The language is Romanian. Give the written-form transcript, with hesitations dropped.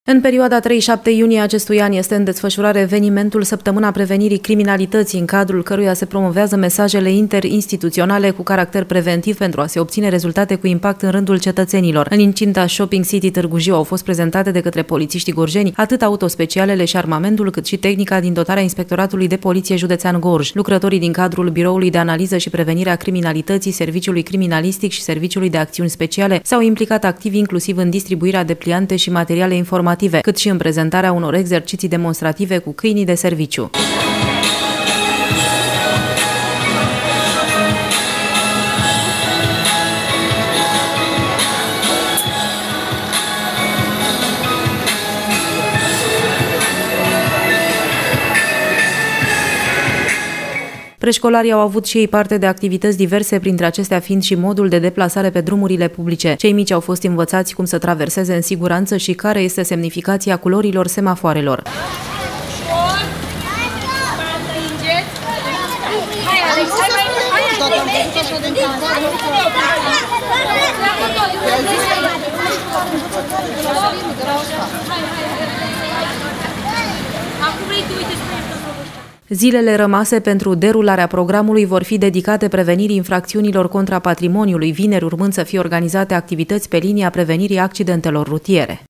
În perioada 3-7 iunie acestui an este în desfășurare evenimentul Săptămâna Prevenirii Criminalității, în cadrul căruia se promovează mesajele interinstituționale cu caracter preventiv pentru a se obține rezultate cu impact în rândul cetățenilor. În incinta Shopping City Târgu Jiu au fost prezentate de către polițiștii gorjeni atât autospecialele și armamentul, cât și tehnica din dotarea Inspectoratului de Poliție Județean Gorj. Lucrătorii din cadrul Biroului de Analiză și Prevenire a Criminalității, Serviciului Criminalistic și Serviciului de Acțiuni Speciale s-au implicat activ inclusiv în distribuirea de pliante și materiale informative, cât și în prezentarea unor exerciții demonstrative cu câinii de serviciu. Preșcolarii au avut și ei parte de activități diverse, printre acestea fiind și modul de deplasare pe drumurile publice. Cei mici au fost învățați cum să traverseze în siguranță și care este semnificația culorilor semafoarelor. Zilele rămase pentru derularea programului vor fi dedicate prevenirii infracțiunilor contra patrimoniului, vineri urmând să fie organizate activități pe linia prevenirii accidentelor rutiere.